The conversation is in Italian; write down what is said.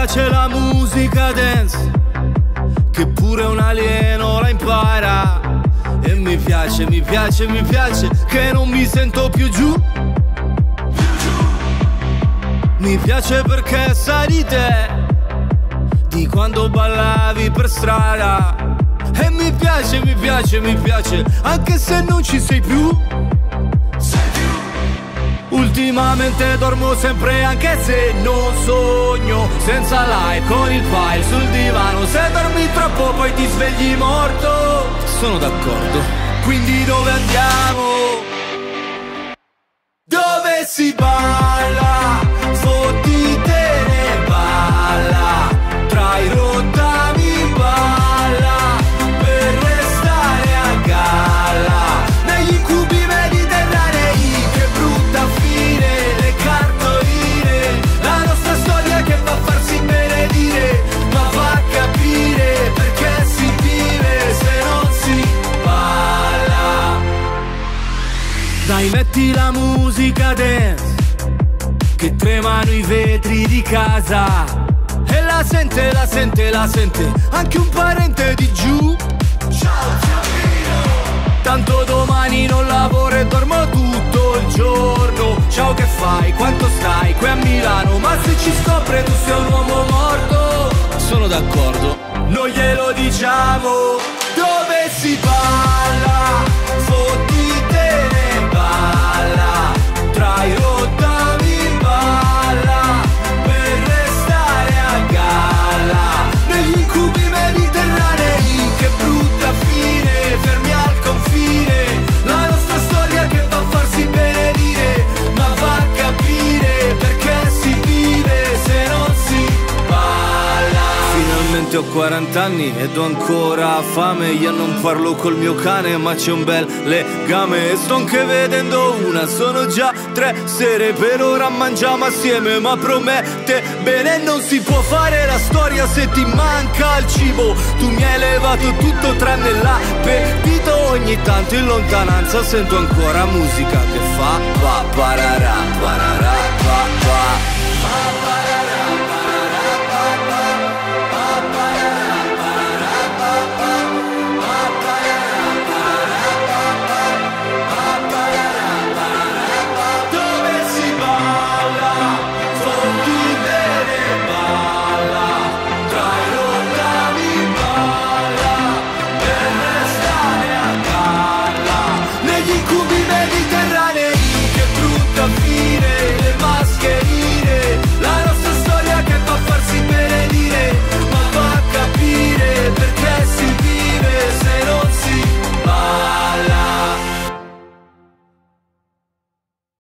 piace la musica dance, che pure un alieno la impara. E mi piace, mi piace, mi piace, che non mi sento più giù. Mi piace perché sai di te, di quando ballavi per strada. E mi piace, mi piace, mi piace, anche se non ci sei più. Ultimamente dormo sempre anche se non sogno, senza like con il file sul divano. Se dormi troppo poi ti svegli morto. Sono d'accordo. Quindi dove andiamo? Dove si balla? Fottitene balla, tra i rottami balla, per restare a galla. Negli incubi mediterranei, che brutta fine, le cartoline. La nostra storia che va a farsi benedire, ma va a capire perché si vive se non si balla. Dai, metti la musica dance, che tremano i vetri di casa. E la sente, la sente, la sente anche un parente di giù. Ciao Giamino. Tanto domani non lavoro e dormo tutto il giorno. Ciao, che fai? Quanto stai? Qui a Milano. Ma se ci scopre tu sei un uomo morto. Sono d'accordo, non glielo diciamo. Dove si balla? Fottitene balla, tra i rottami balla, per restare a galla. Negli incubi mediterranei, che brutta fine, fermi al confine. La nostra storia che va a farsi benedire, ma va a capire perché si vive se non si balla. Finalmente ho 40 anni ed ho ancora fame. Io non parlo col mio cane ma c'è un bel legame. E sto anche vedendo una, sono già 3 sere. Per ora mangiamo assieme ma promette bene. Non si può fare la storia se ti manca il cibo. Tu mi hai levato tutto tranne l'appetito. Ogni tanto in lontananza sento ancora musica che fa pa pararà, pararà, pa pa.